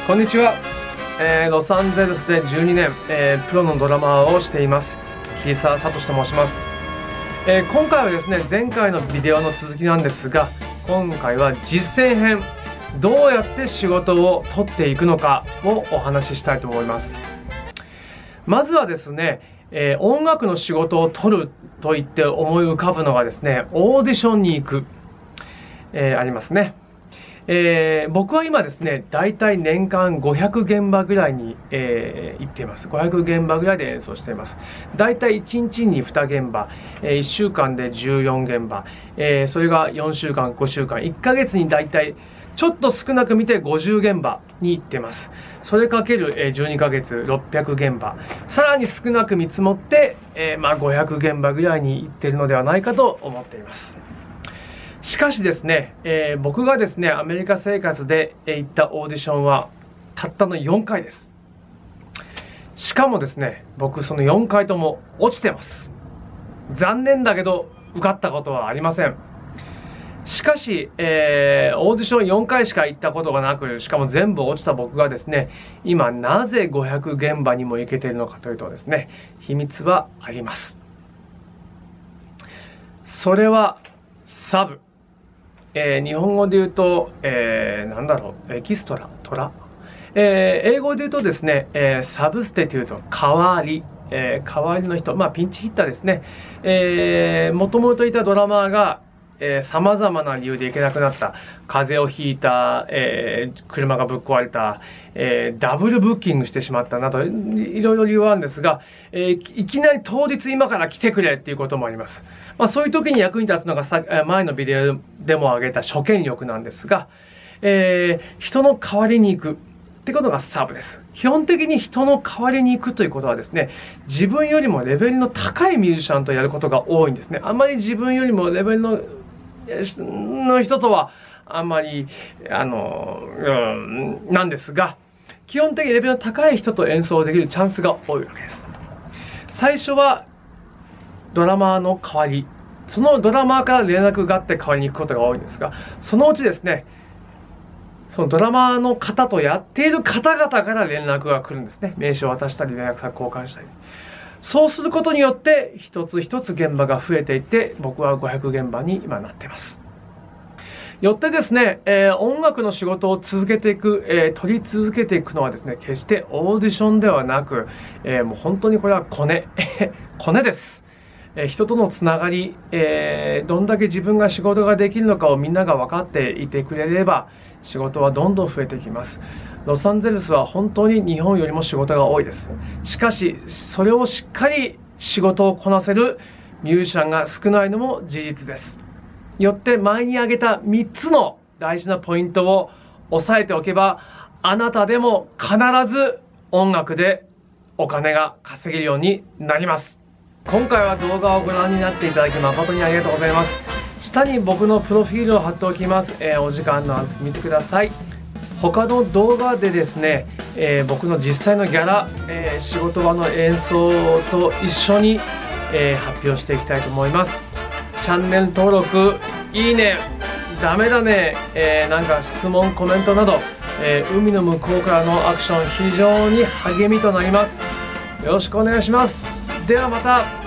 こんにちは、ロサンゼルスで12年、プロのドラマーをしています桐沢聡と申します。今回はですね、前回のビデオの続きなんですが、今回は実践編、どうやって仕事を取っていくのかをお話ししたいと思います。まずはですね、音楽の仕事を取ると言って思い浮かぶのがですね、オーディションに行く、ありますね。僕は今ですね、だいたい年間500現場ぐらいに、行っています。500現場ぐらいで演奏しています。だいたい1日に2現場、1週間で14現場、それが4週間、5週間、1ヶ月にだいたいちょっと少なく見て50現場に行ってます。それかける12ヶ月600現場、さらに少なく見積もって、500現場ぐらいに行っているのではないかと思っています。しかしですね、僕がですね、アメリカ生活で行ったオーディションはたったの4回です。しかもですね、僕その4回とも落ちてます。残念だけど受かったことはありません。しかし、オーディション4回しか行ったことがなく、しかも全部落ちた僕がですね、今なぜ500現場にも行けているのかというとですね、秘密はあります。それはサブ。日本語で言うと、なんだろう、エキストラ、トラ。英語で言うとですね、サブスティテュート、代わり。代わりの人、ピンチヒッターですね。もともといたドラマーが、さまざまな理由で行けなくなった。風邪をひいた、車がぶっ壊れた、ダブルブッキングしてしまったなど、いろいろ理由はあるんですが、いきなり当日今から来てくれっていうこともあります。そういう時に役に立つのが前のビデオでも挙げた初見力なんですが、人の代わりに行くってことがサブです。基本的に人の代わりに行くということはですね、自分よりもレベルの高いミュージシャンとやることが多いんですね。あんまり自分よりもレベルの人とはあんまりなんですが、基本的にレベルの高い人と演奏できるチャンスが多いわけです。最初はドラマーの代わり、そのドラマーから連絡があって代わりに行くことが多いんですが、そのうちですね、そのドラマーの方とやっている方々から連絡が来るんですね。名刺を渡したり連絡先交換したり。そうすることによって一つ一つ現場が増えていって、僕は500現場に今なってます。よってですね、音楽の仕事を続けていく、取り続けていくのはですね、決してオーディションではなく、もう本当にこれはコネコネです。人とのつながり、どんだけ自分が仕事ができるのかをみんなが分かっていてくれれば、仕事はどんどん増えてきます。ロサンゼルスは本当に日本よりも仕事が多いです。しかし、それをしっかり仕事をこなせるミュージシャンが少ないのも事実です。よって前に挙げた3つの大事なポイントを押さえておけば、あなたでも必ず音楽でお金が稼げるようになります。今回は動画をご覧になっていただき誠にありがとうございます。下に僕のプロフィールを貼っておきます。お時間のある時見てください。他の動画でですね、僕の実際のギャラ、仕事場の演奏と一緒に、発表していきたいと思います。チャンネル登録、いいね、ダメだね、なんか質問、コメントなど、海の向こうからのアクション非常に励みとなります。よろしくお願いします。ではまた。